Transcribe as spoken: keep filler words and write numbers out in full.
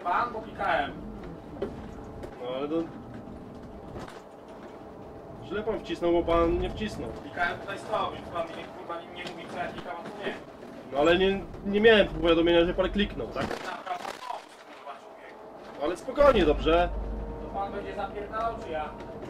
pan, bo klikałem. No ale to... Źle pan wcisnął, bo pan nie wcisnął. Klikałem tutaj z tobą, więc pan mi nie, kurwa, nie, nie mówi, co ja klikam, a co nie. No ale nie, nie miałem powiadomienia, że pan kliknął, tak? Naprawdę pomóc, kurwa, człowieku. Ale spokojnie, dobrze? To pan będzie zapierdalał, czy ja?